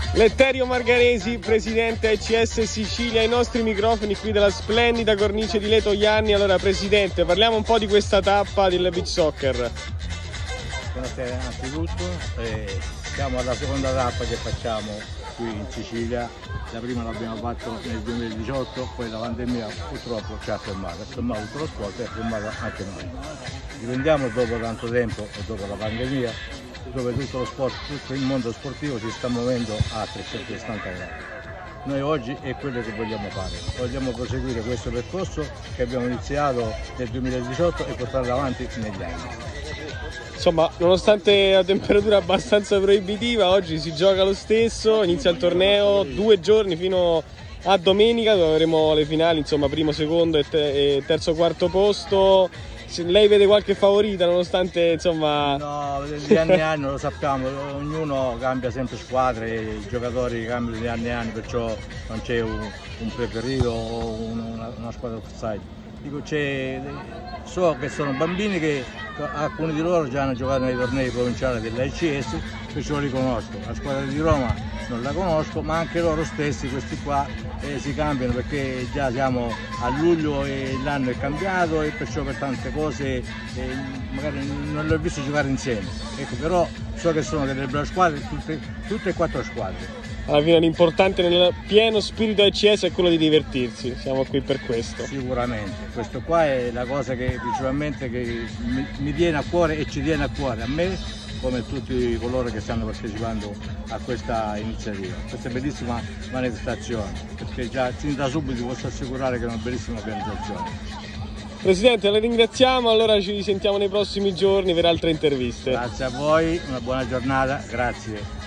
Letterio Margaresi, presidente ACS Sicilia, ai nostri microfoni qui della splendida cornice di Leto Ianni. Allora presidente, parliamo un po' di questa tappa del beach soccer. Buonasera innanzitutto, siamo alla seconda tappa che facciamo qui in Sicilia. La prima l'abbiamo fatto nel 2018, poi la pandemia purtroppo ci ha fermato tutto lo sport e ha fermato anche noi. Riprendiamo dopo tanto tempo e dopo la pandemia, dove tutto lo sport, tutto il mondo sportivo si sta muovendo a 360 gradi. Noi oggi è quello che vogliamo fare, vogliamo proseguire questo percorso che abbiamo iniziato nel 2018 e portarlo avanti negli anni. Insomma, nonostante la temperatura abbastanza proibitiva, oggi si gioca lo stesso, inizia il torneo, 2 giorni fino a domenica dove avremo le finali, insomma primo, secondo e terzo, quarto posto. Lei vede qualche favorita nonostante insomma... No, di anno in anno lo sappiamo, ognuno cambia sempre squadre, i giocatori cambiano di anno in anno, perciò non c'è un preferito o una squadra offside. Dico, so che sono bambini che alcuni di loro già hanno giocato nei tornei provinciali dell'ACS, perciò li conosco. La squadra di Roma non la conosco, ma anche loro stessi, questi qua, si cambiano perché già siamo a luglio e l'anno è cambiato e perciò per tante cose magari non li ho visti giocare insieme. Ecco, però so che sono delle belle squadre, tutte e 4 squadre. Alla fine l'importante nel pieno spirito ACS è quello di divertirsi, siamo qui per questo. Sicuramente, questo qua è la cosa che principalmente che mi tiene a cuore e ci tiene a cuore, a me come tutti coloro che stanno partecipando a questa iniziativa, questa bellissima manifestazione, perché già sin da subito posso assicurare che è una bellissima organizzazione. Presidente, la ringraziamo, allora ci risentiamo nei prossimi giorni per altre interviste. Grazie a voi, una buona giornata, grazie.